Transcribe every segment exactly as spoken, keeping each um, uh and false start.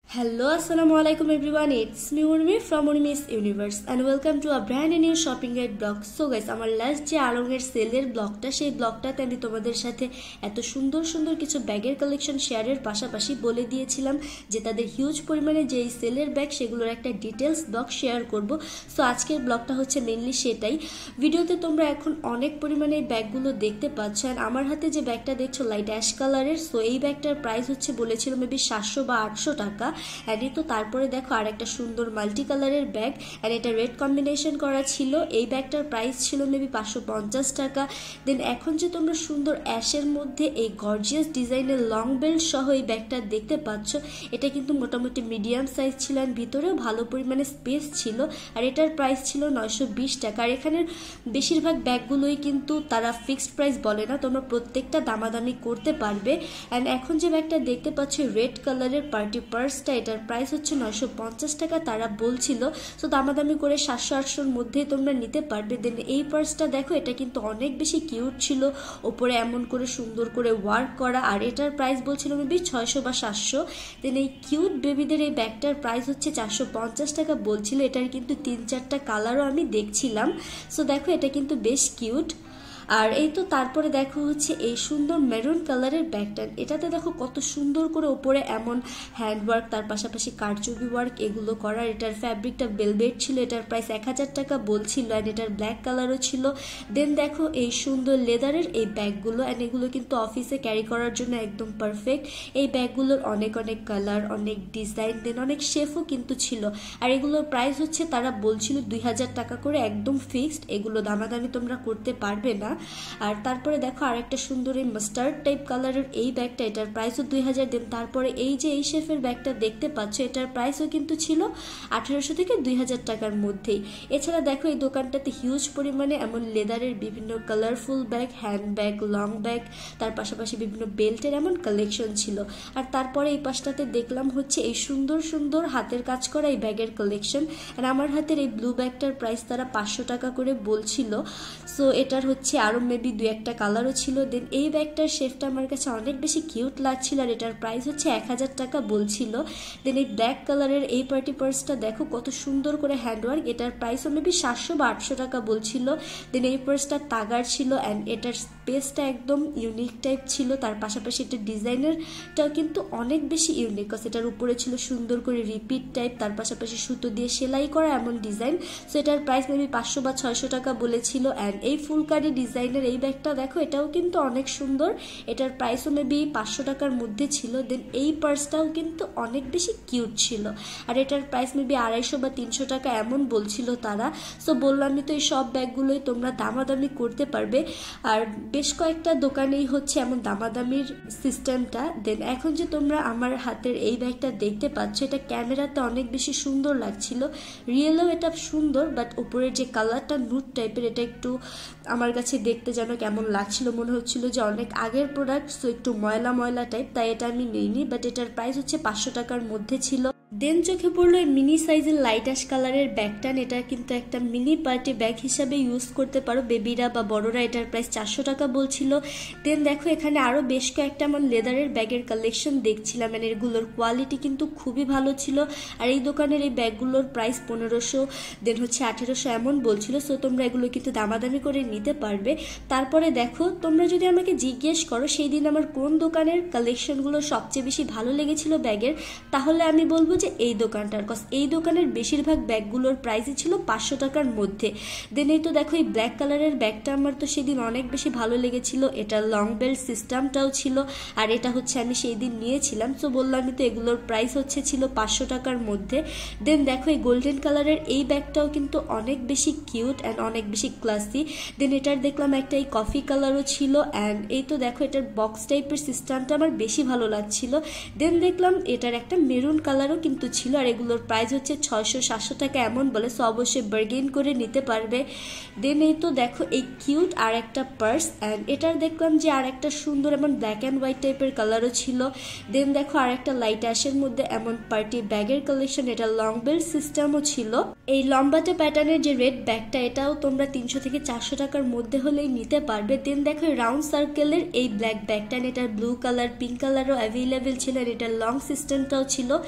Hello, assalamu alaikum everyone. It's me Urmi from Urmi's Universe and welcome to a brand new shopping guide blog. So guys, আমার last যে আরঙের সেলের ব্লগটা সেই ব্লগটাতে আমি তোমাদের সাথে এত সুন্দর সুন্দর কিছু ব্যাগের কালেকশন শেয়ারের পাশাপাশি বলে দিয়েছিলাম যে তাদের হিউজ পরিমাণে যে এই সেলের ব্যাগ সেগুলোর একটা ডিটেলস ব্লগ শেয়ার করব। সো আজকের ব্লগটা হচ্ছে মেইনলি সেটাই। ভিডিওতে তোমরা এখন অনেক পরিমাণে এই ব্যাগগুলো দেখতে পাচ্ছ আর আমার হাতে যে ব্যাগটা দেখছো লাইট অ্যাশ কালারের। সো এই ব্যাগটার প্রাইস হচ্ছে বলেছিল মেবি সাতশো বা আটশো টাকা। এন্ড তো তারপরে দেখো আর একটা সুন্দর মাল্টি কালারের ব্যাগ এন্ড এটা রেড কম্বিনেশন করা ছিল। এই ব্যাগটার প্রাইস ছিল মেবি পাঁচশো পঞ্চাশ টাকা। দেন এখন যে তোমরা সুন্দর অ্যাশের মধ্যে এই গর্জিয়াস ডিজাইনের লং বেল্ট সহ এই ব্যাগটা দেখতে পাচ্ছ, এটা কিন্তু মোটামুটি মিডিয়াম সাইজ ছিল আর ভিতরেও ভালো পরিমাণে স্পেস ছিল আর এটার প্রাইস ছিল নয়শো বিশ টাকা। আর এখানের বেশিরভাগ ব্যাগগুলোই কিন্তু তারা ফিক্সড প্রাইস বলে না, তোমরা প্রত্যেকটা দামাদামি করতে পারবে। অ্যান্ড এখন যে ব্যাগটা দেখতে পাচ্ছ রেড কালারের পার্টি পার্সটা, এটার প্রাইস হচ্ছে নয়শো পঞ্চাশ টাকা তারা বলছিল। সো দামাদামি করে সাতশো আটশোর মধ্যেই তোমরা নিতে পারবে। দেন এই পার্সটা দেখো, এটা কিন্তু অনেক বেশি কিউট ছিল, ওপরে এমন করে সুন্দর করে ওয়ার্ক করা আর এটার প্রাইস বলছিল মেবি ছয়শো বা সাতশো। দেন এই কিউট বেবিদের এই ব্যাগটার প্রাইস হচ্ছে চারশো পঞ্চাশ টাকা বলছিল। এটার কিন্তু তিন চারটা কালারও আমি দেখছিলাম। সো দেখো এটা কিন্তু বেশ কিউট। আর এই তো তারপরে দেখো হচ্ছে এই সুন্দর মেরুন কালারের ব্যাগটা, এটাতে দেখো কত সুন্দর করে ওপরে এমন হ্যান্ডওয়ার্ক তার পাশাপাশি কারচুপি ওয়ার্ক এগুলো করা। এটার ফ্যাব্রিকটা ভেলভেট ছিল, এটার প্রাইস এক হাজার টাকা বলছিল অ্যান্ড এটার ব্ল্যাক কালারও ছিল। দেন দেখো এই সুন্দর লেদারের এই ব্যাগগুলো অ্যান্ড এগুলো কিন্তু অফিসে ক্যারি করার জন্য একদম পারফেক্ট। এই ব্যাগগুলোর অনেক অনেক কালার, অনেক ডিজাইন, দেন অনেক শেফও কিন্তু ছিল। আর এগুলোর প্রাইস হচ্ছে তারা বলছিল দুই হাজার টাকা করে, একদম ফিক্সড, এগুলো দামাদামি তোমরা করতে পারবে না। আর তারপরে দেখো আরেকটা সুন্দর এই মাস্টার্ড টাইপ কালারের এই ব্যাগটা, এটার প্রাইসও দুই হাজার। দেন তারপরে এই যে এই শেফের ব্যাগটা দেখতে পাচ্ছ, এটার প্রাইসও কিন্তু ছিল আঠারোশো থেকে দুই হাজার টাকার মধ্যেই। এছাড়া দেখো এই দোকানটাতে হিউজ পরিমাণে এমন লেদারের বিভিন্ন colourful bag, hand bag, long bag, তার পাশাপাশি বিভিন্ন বেল্টের এমন কালেকশন ছিল। আর তারপরে এই পাশটাতে দেখলাম হচ্ছে এই সুন্দর সুন্দর হাতের কাজ করা এই ব্যাগের কালেকশন। আর আমার হাতের এই ব্লু ব্যাগটার প্রাইস তারা পাঁচশো টাকা করে বলছিল। সো এটার হচ্ছে আরো মেবি দু একটা কালারও ছিল। দেন এই ব্যাগটার শেপটা আমার কাছে অনেক বেশি কিউট লাগছিল আর এটার প্রাইস হচ্ছে এক হাজার টাকা বলছিল। দেন এই ব্ল্যাক কালারের এই পার্টি পার্সটা দেখো কত সুন্দর করে হ্যান্ডওয়ার্ক, এটার প্রাইসও মেবি সাতশো বা আটশো টাকা বলছিল। দেন এই পার্সটা তাগার ছিল অ্যান্ড এটার স্পেসটা একদম ইউনিক টাইপ ছিল, তার পাশাপাশি এটার ডিজাইনারটাও কিন্তু অনেক বেশি ইউনিক। এটার উপরে ছিল সুন্দর করে রিপিট টাইপ, তার পাশাপাশি সুতো দিয়ে সেলাই করা এমন ডিজাইন। সো এটার প্রাইস মেবি পাঁচশো বা ছয়শো টাকা বলেছিল। অ্যান্ড এই ফুলকারি ডিজাইনের এই ব্যাগটা দেখো, এটাও কিন্তু অনেক সুন্দর, এটার প্রাইসও মেবি পাঁচশো টাকার মধ্যে ছিল। দেন এই পার্সটাও কিন্তু অনেক বেশি কিউট ছিল আর এটার প্রাইস মেবি আড়াইশো বা তিনশো টাকা এমন বলছিল তারা। সো বললামই তো এই সব ব্যাগগুলোই তোমরা দামাদামি করতে পারবে আর বেশ কয়েকটা দোকানেই হচ্ছে এমন দামাদামির সিস্টেমটা। দেন এখন যে তোমরা আমার হাতের এই ব্যাগটা দেখতে পাচ্ছ, এটা ক্যামেরাতে অনেক বেশি সুন্দর লাগছিল, রিয়েলও এটা সুন্দর, বাট উপরের যে কালারটা নুট টাইপের, এটা একটু আমার কাছে দেখতে যেন কেমন লাগছিল, মনে হচ্ছিল যে অনেক আগের প্রোডাক্ট, সো একটু ময়লা ময়লা টাইপ, তাই এটা আমি নিইনি। বাট এটার প্রাইস হচ্ছে পাঁচশো টাকার মধ্যে ছিল। দেন চোখে পড়লো এই মিনি সাইজের লাইট অ্যাশ কালারের ব্যাগটা, এটা কিন্তু একটা মিনি পার্টি ব্যাগ হিসাবে ইউজ করতে পারো বেবিরা বা বড়রা। এটার প্রাইস চারশো টাকা বলছিল। দেন দেখো এখানে আরো বেশ কয়েকটা আমার লেদারের ব্যাগের কালেকশন দেখছিলাম, মানে এগুলোর কোয়ালিটি কিন্তু খুবই ভালো ছিল। আর এই দোকানের এই ব্যাগগুলোর প্রাইস পনেরোশো, দেন হচ্ছে আঠেরোশো এমন বলছিল। সো তোমরা এগুলো কিন্তু দামাদামি করে নিতে পারবে। তারপরে দেখো তোমরা যদি আমাকে জিজ্ঞেস করো সেই দিন আমার কোন দোকানের কালেকশনগুলো সবচেয়ে বেশি ভালো লেগেছিল ব্যাগের, তাহলে আমি বলবো যে এই দোকানটার, কজ এই দোকানের বেশিরভাগ ব্যাগগুলোর প্রাইসই ছিল পাঁচশো টাকার মধ্যে। দেন এই তো দেখো এই ব্ল্যাক কালারের ব্যাগটা আমার তো সেদিন অনেক বেশি ভালো লেগেছিল, এটা লং বেল্ট সিস্টেমটাও ছিল আর এটা হচ্ছে আমি সেই দিন নিয়েছিলাম। সো বললামই তো এগুলোর প্রাইস হচ্ছে ছিল পাঁচশো টাকার মধ্যে। দেন দেখো এই গোল্ডেন কালারের এই ব্যাগটাও কিন্তু অনেক বেশি কিউট অ্যান্ড অনেক বেশি ক্লাসি। দেন এটার দেখলাম একটা এই কফি কালারও ছিল অ্যান্ড এই তো দেখো এটার বক্স টাইপের সিস্টেমটা আমার বেশি ভালো লাগছিল। দেন দেখলাম এটার একটা মেরুন কালারও কিন্তু ছিল আর এগুলোর প্রাইস হচ্ছে ছয়শো সাতশো টাকা এমন বলে। সো অবশ্যই বার্গেন করে নিতে পারবে। দেন এই তো দেখো এই কিউট আর একটা পার্স অ্যান্ড এটার দেখলাম যে আর একটা সুন্দর এমন ব্ল্যাক অ্যান্ড হোয়াইট টাইপের কালারও ছিল। দেন দেখো আর একটা লাইট অ্যাশের মধ্যে এমন পার্টি ব্যাগের কালেকশন, এটা লং বেল্ট সিস্টেমও ছিল। এই লম্বাটে প্যাটার্নের যে রেড ব্যাগটা, এটাও তোমরা তিনশো থেকে চারশো টাকার মধ্যে হলেই নিতে পারবে। দেন দেখো রাউন্ড সার্কেলের এই ব্ল্যাক ব্যাগটা, এটার ব্লু কালার পিঙ্ক কালারও অ্যাভেলেবেল ছিল আর এটার লং সিস্টেমটাও ছিল আর এটা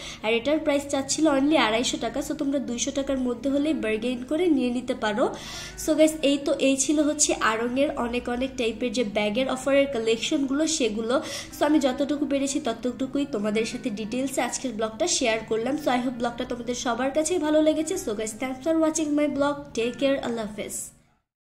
এটার প্রাইস চাচ্ছিল অনলি আড়াইশো টাকা। সো তোমরা দুইশো টাকার মধ্যে হলেই বার্গেইন করে নিয়ে নিতে পারো। সো গাইস এই তো এই ছিল হচ্ছে আড়ংয়ের অনেক অনেক টাইপের যে ব্যাগের অফারের কালেকশনগুলো সেগুলো। সো আমি যতটুকু পেরেছি ততটুকুই তোমাদের সাথে ডিটেলসে আজকের ব্লগটা শেয়ার করলাম। সো আই হোপ ব্লগটা তোমাদের সবার কাছেই ভালো লেগেছে। So guys thanks for watching my blog, take care, আল্লাহ হাফেজ।